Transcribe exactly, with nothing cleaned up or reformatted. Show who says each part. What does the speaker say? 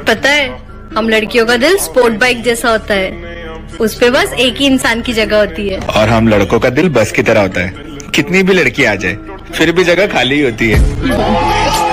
Speaker 1: पता है, हम लड़कियों का दिल स्पोर्ट बाइक जैसा होता है, उस पे बस एक ही इंसान की जगह होती है।
Speaker 2: और हम लड़कों का दिल बस की तरह होता है, कितनी भी लड़की आ जाए फिर भी जगह खाली ही होती है।